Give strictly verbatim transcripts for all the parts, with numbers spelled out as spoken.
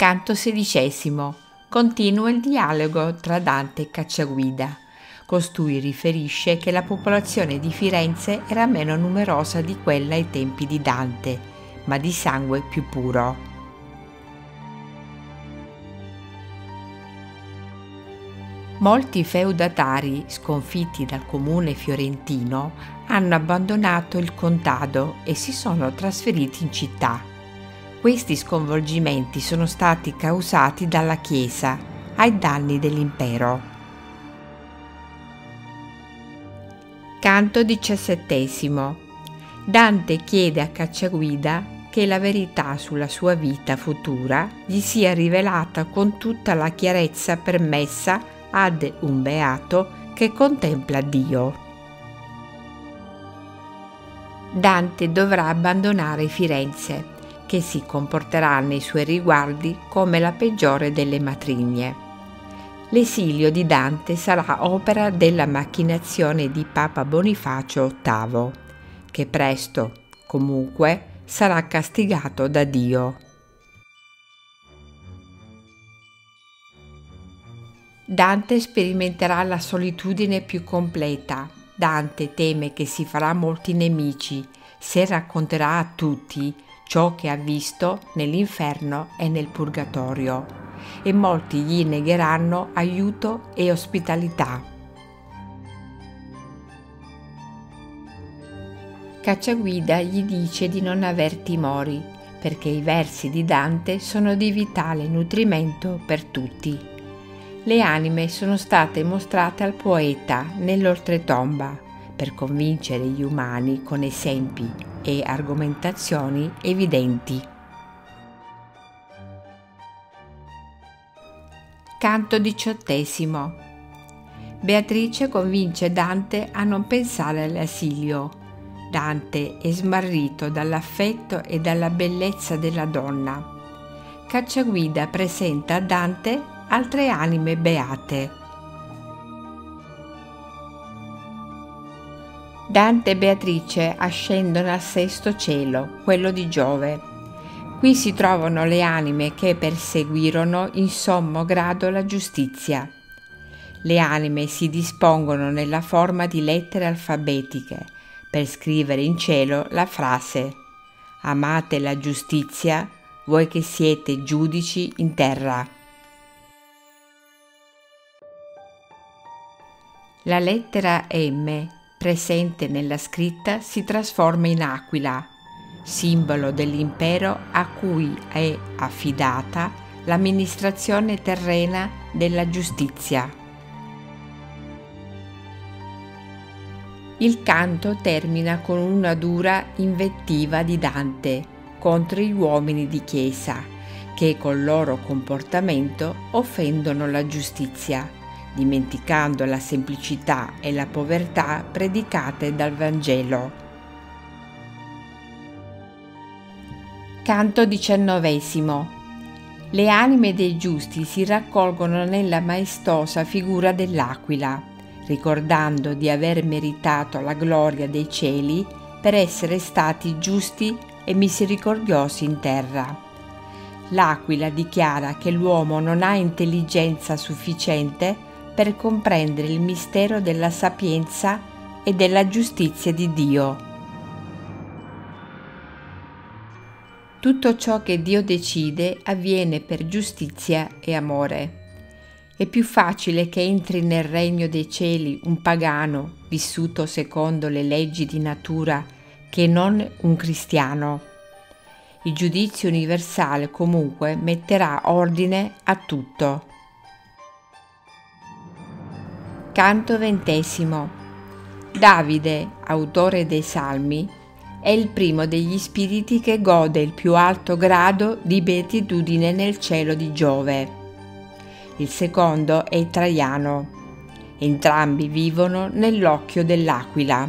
Canto sedicesimo. Continua il dialogo tra Dante e Cacciaguida. Costui riferisce che la popolazione di Firenze era meno numerosa di quella ai tempi di Dante, ma di sangue più puro. Molti feudatari, sconfitti dal comune fiorentino, hanno abbandonato il contado e si sono trasferiti in città. Questi sconvolgimenti sono stati causati dalla Chiesa ai danni dell'impero. Canto diciassettesimo. Dante chiede a Cacciaguida che la verità sulla sua vita futura gli sia rivelata con tutta la chiarezza permessa ad un beato che contempla Dio. Dante dovrà abbandonare Firenze, che si comporterà nei suoi riguardi come la peggiore delle matrigne. L'esilio di Dante sarà opera della macchinazione di Papa Bonifacio ottavo, che presto, comunque, sarà castigato da Dio. Dante sperimenterà la solitudine più completa. Dante teme che si farà molti nemici se racconterà a tutti ciò che ha visto nell'inferno e nel purgatorio, e molti gli negheranno aiuto e ospitalità. Cacciaguida gli dice di non aver timori, perché i versi di Dante sono di vitale nutrimento per tutti. Le anime sono state mostrate al poeta nell'oltretomba per convincere gli umani con esempi e argomentazioni evidenti. Canto diciottesimo. Beatrice convince Dante a non pensare all'esilio. Dante è smarrito dall'affetto e dalla bellezza della donna. Cacciaguida presenta a Dante altre anime beate. Dante e Beatrice ascendono al sesto cielo, quello di Giove. Qui si trovano le anime che perseguirono in sommo grado la giustizia. Le anime si dispongono nella forma di lettere alfabetiche per scrivere in cielo la frase: «Amate la giustizia, voi che siete giudici in terra». La lettera M, presente nella scritta, si trasforma in aquila, simbolo dell'impero a cui è affidata l'amministrazione terrena della giustizia. Il canto termina con una dura invettiva di Dante contro gli uomini di chiesa che col loro comportamento offendono la giustizia, dimenticando la semplicità e la povertà predicate dal Vangelo. Canto diciannovesimo. Le anime dei giusti si raccolgono nella maestosa figura dell'aquila, ricordando di aver meritato la gloria dei cieli per essere stati giusti e misericordiosi in terra. L'aquila dichiara che l'uomo non ha intelligenza sufficiente per comprendere il mistero della sapienza e della giustizia di Dio. Tutto ciò che Dio decide avviene per giustizia e amore. È più facile che entri nel regno dei cieli un pagano vissuto secondo le leggi di natura che non un cristiano. Il giudizio universale comunque metterà ordine a tutto. Canto ventesimo. Davide, autore dei Salmi, è il primo degli spiriti che gode il più alto grado di beatitudine nel cielo di Giove. Il secondo è Traiano. Entrambi vivono nell'occhio dell'aquila.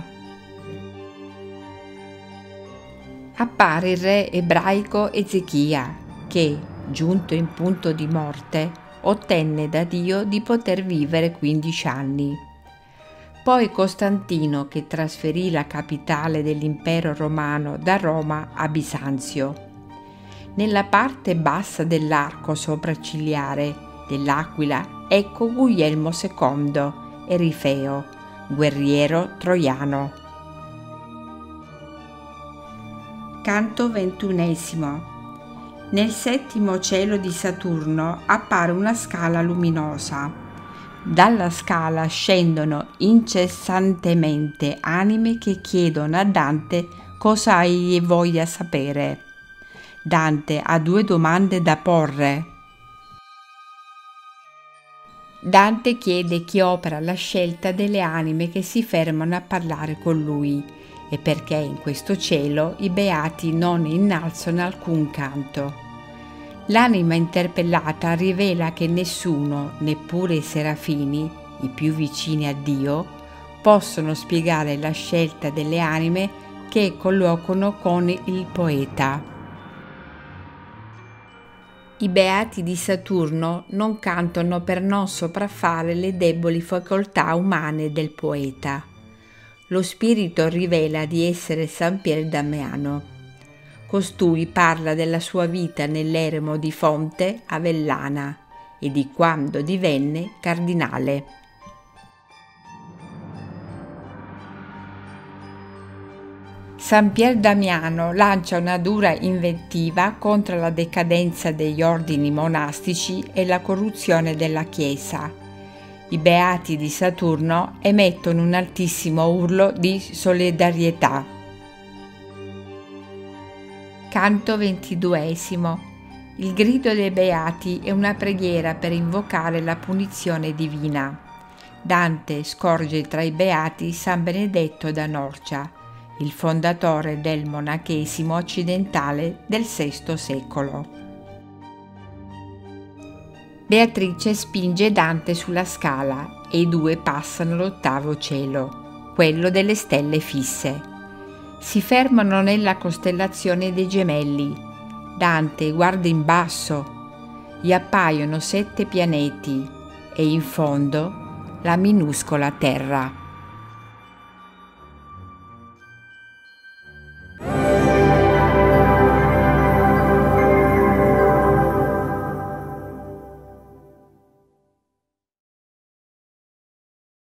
Appare il re ebraico Ezechia che, giunto in punto di morte, ottenne da Dio di poter vivere quindici anni. Poi Costantino che trasferì la capitale dell'impero romano da Roma a Bisanzio. Nella parte bassa dell'arco sopraccigliare dell'aquila ecco Guglielmo secondo, Erifeo, guerriero troiano. Canto ventunesimo. Nel settimo cielo di Saturno appare una scala luminosa. Dalla scala scendono incessantemente anime che chiedono a Dante cosa egli voglia sapere. Dante ha due domande da porre. Dante chiede chi opera la scelta delle anime che si fermano a parlare con lui e perché in questo cielo i beati non innalzano alcun canto. L'anima interpellata rivela che nessuno, neppure i serafini, i più vicini a Dio, possono spiegare la scelta delle anime che collocano con il poeta. I beati di Saturno non cantano per non sopraffare le deboli facoltà umane del poeta. Lo spirito rivela di essere San Pier Damiano. Costui parla della sua vita nell'eremo di Fonte Avellana e di quando divenne cardinale. San Pier Damiano lancia una dura invettiva contro la decadenza degli ordini monastici e la corruzione della Chiesa. I beati di Saturno emettono un altissimo urlo di solidarietà. Canto ventiduesimo. Il grido dei beati è una preghiera per invocare la punizione divina. Dante scorge tra i beati San Benedetto da Norcia, il fondatore del monachesimo occidentale del sesto secolo. Beatrice spinge Dante sulla scala e i due passano l'ottavo cielo, quello delle stelle fisse. Si fermano nella costellazione dei Gemelli. Dante guarda in basso, gli appaiono sette pianeti e in fondo la minuscola Terra.